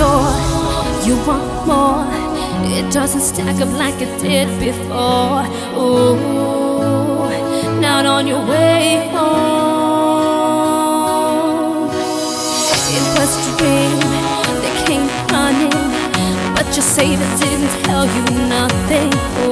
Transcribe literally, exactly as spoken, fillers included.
sure you want more. It doesn't stack up like it did before. Ooh, not on your way home. It was a dream that came running, but your savior didn't tell you nothing.